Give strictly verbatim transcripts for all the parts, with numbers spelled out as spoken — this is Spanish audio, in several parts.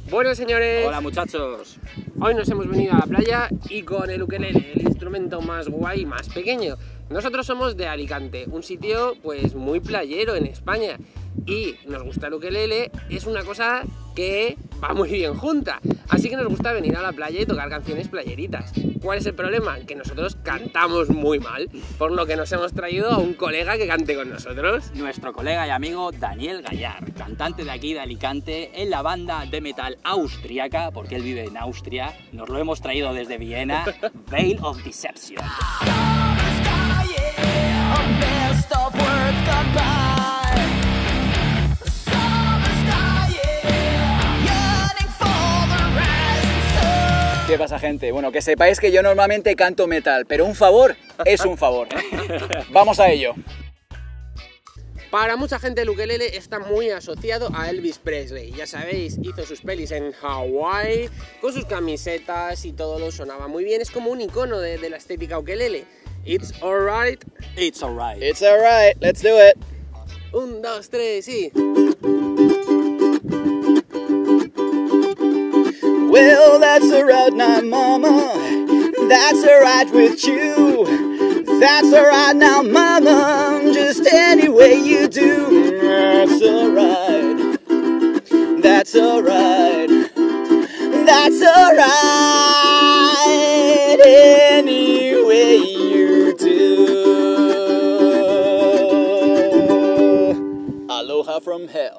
Bueno, señores. Hola, muchachos. Hoy nos hemos venido a la playa y con el ukelele, el instrumento más guay y más pequeño. Nosotros somos de Alicante, un sitio pues muy playero en España. Y nos gusta el ukelele, es una cosa que va muy bien junta. Así que nos gusta venir a la playa y tocar canciones playeritas. ¿Cuál es el problema? Que nosotros cantamos muy mal, por lo que nos hemos traído a un colega que cante con nosotros. Nuestro colega y amigo Daniel Gallar, cantante de aquí de Alicante, en la banda de metal austríaca, porque él vive en Austria. Nos lo hemos traído desde Viena, Veil of Deception. ¿Qué pasa, gente? Bueno, que sepáis que yo normalmente canto metal, pero un favor es un favor. Vamos a ello. Para mucha gente el ukelele está muy asociado a Elvis Presley. Ya sabéis, hizo sus pelis en Hawái, con sus camisetas y todo lo sonaba muy bien. Es como un icono de, de la estética ukelele. It's alright. It's alright. It's alright, let's do it. Un, dos, tres y... Well, that's alright now, mama. That's alright with you. That's alright now, mama. Just any way you do. That's alright. That's alright. That's alright. Any way you do. Aloha from hell.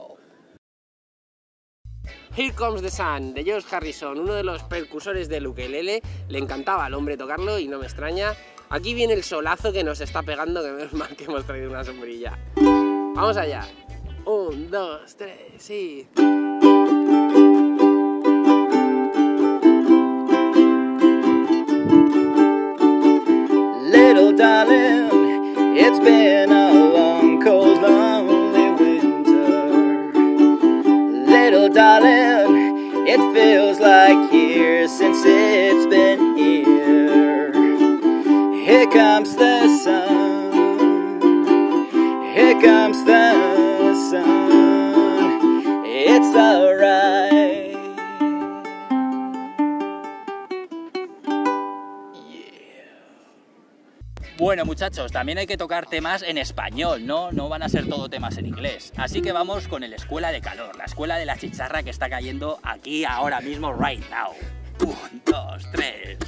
Here Comes the Sun, de George Harrison, uno de los percusores del ukelele. Le encantaba al hombre tocarlo y no me extraña. Aquí viene el solazo que nos está pegando, que menos mal que hemos traído una sombrilla. Vamos allá. Un, dos, tres y... Little darling, it's been a long, cold, lonely winter. Little darling, it feels like years since it's been here. Here comes the sun, here comes the sun, it's alright. Bueno, muchachos, también hay que tocar temas en español, ¿no? No van a ser todo temas en inglés. Así que vamos con el Escuela de Calor, la escuela de la chicharra que está cayendo aquí ahora mismo, right now. Un, dos, tres...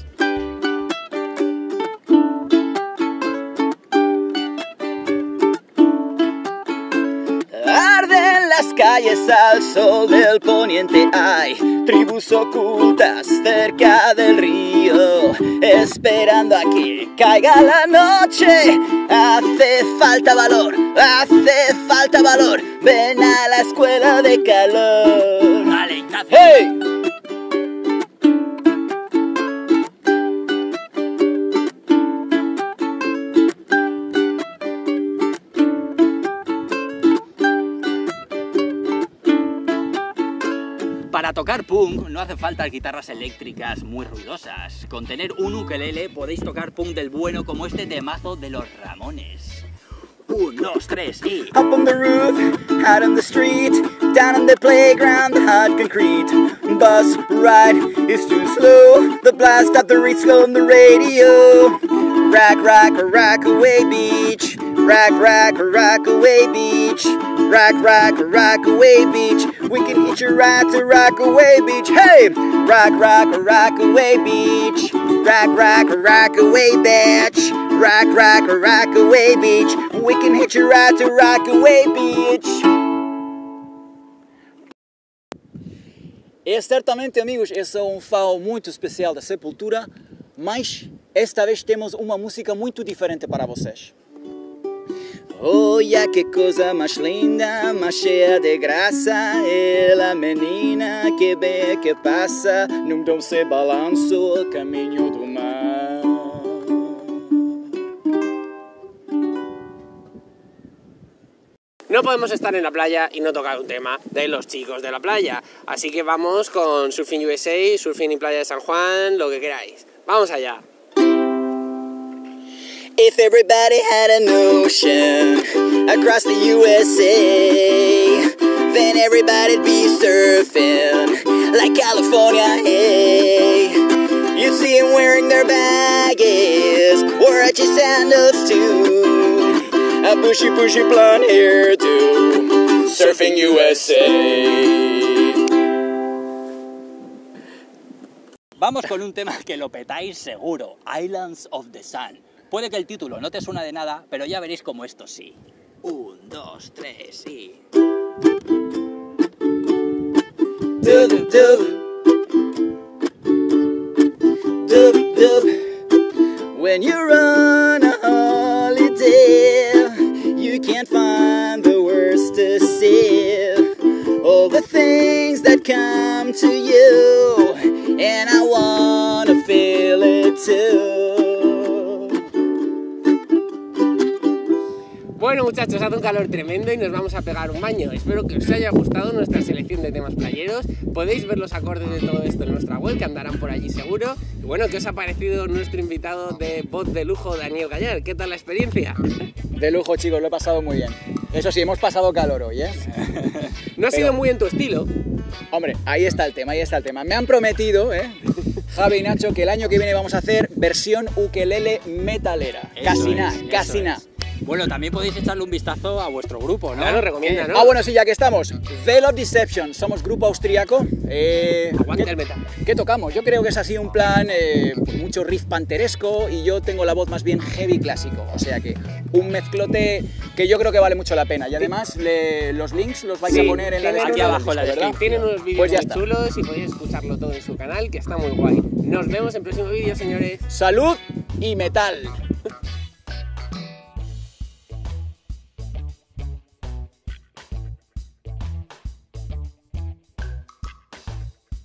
Arden las calles al sol del poniente, hay tribus ocultas cerca del río, esperando a que caiga la noche. Hace falta valor, hace falta valor, ven a la escuela de calor. Dale, Ignacio. ¡Hey! Para tocar punk no hace falta guitarras eléctricas muy ruidosas. Con tener un ukelele podéis tocar punk del bueno como este temazo de los Ramones. Un, dos, tres y... Up on the roof, out on the street, down on the playground, the hard concrete. Bus ride is too slow, the blast of the reed slow on the radio. Rock, rock, Rockaway Beach, rock, rock, Rockaway Beach, rock, rock, Rockaway Beach. We can hitch a ride to Rockaway Beach. Hey! Rock, rock, Rockaway Beach, rock, rock, Rockaway Beach, rock, rock, Rockaway Beach. We can hitch a ride to Rockaway Beach. E certamente, amigos, esse é um fao muito especial da Sepultura, mas esta vez temos uma música muito diferente para vocês. Olha que coisa mais linda, mais cheia de graça, é a menina que vê que passa num doce balanço, caminho do mar. No podemos estar en la playa y no tocar un tema de los chicos de la playa. Así que vamos con Surfing U S A, Surfing en Playa de San Juan, lo que queráis. ¡Vamos allá! If everybody had an ocean across the U S A, then everybody'd be surfing like California, hey. You see them wearing their baggies, Warachi sandals too, a bushy, bushy blonde hair too, surfing U S A. Vamos con un tema que lo petáis seguro, Islands of the Sun. Puede que el título no te suena de nada, pero ya veréis como esto sí. Un, dos, tres y... Dub, dub, dub, dub. When you're on a holiday, you can't find the words to say. All the things that come to you, and I wanna feel it too. Bueno muchachos, hace un calor tremendo y nos vamos a pegar un baño. Espero que os haya gustado nuestra selección de temas playeros. Podéis ver los acordes de todo esto en nuestra web, que andarán por allí seguro. Y bueno, ¿qué os ha parecido nuestro invitado de voz de lujo, Daniel Gallar? ¿Qué tal la experiencia? De lujo, chicos, lo he pasado muy bien. Eso sí, hemos pasado calor hoy, ¿eh? No ha sido Pero, muy en tu estilo. Hombre, ahí está el tema, ahí está el tema. Me han prometido, ¿eh? Javi y Nacho, que el año que viene vamos a hacer versión ukelele metalera. Eso Casi es, nada, eso casi es. nada. Bueno, también podéis echarle un vistazo a vuestro grupo, ¿no? Claro, recomienda, ¿no? Ah, bueno, sí, ya que estamos. Veil of Deception, somos grupo austriaco. Eh, Aguanta ¿qué, el metal. ¿Qué tocamos? Yo creo que es así un plan, eh, mucho riff panteresco, y yo tengo la voz más bien heavy clásico. O sea que un mezclote que yo creo que vale mucho la pena. Y además le- los links los vais Sí, a poner en la tienen aquí descripción abajo en la del disco, ¿verdad? Tienen unos vídeos Pues ya muy está. chulos y podéis escucharlo todo en su canal, que está muy guay. Nos vemos en el próximo vídeo, señores. Salud y metal.